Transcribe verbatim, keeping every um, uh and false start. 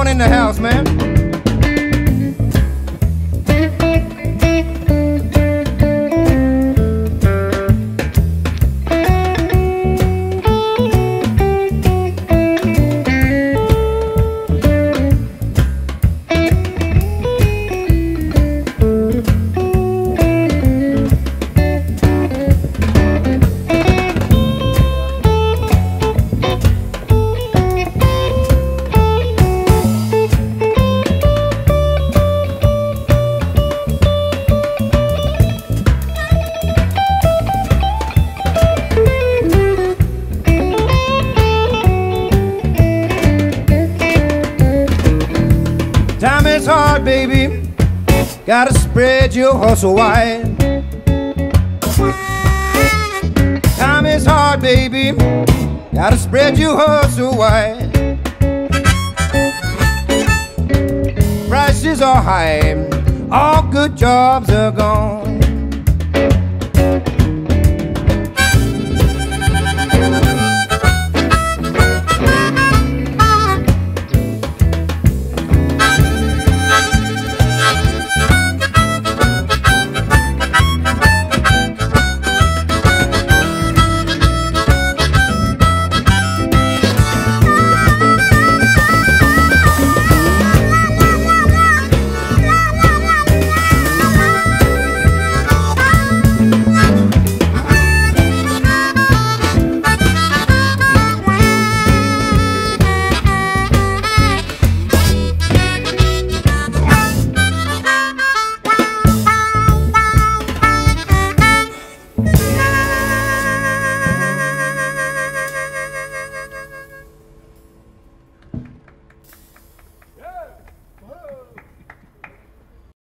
in the house, man. Time is hard, baby. Gotta spread your hustle wide. Time is hard, baby. Gotta spread your hustle wide. Prices are high, all good jobs are gone.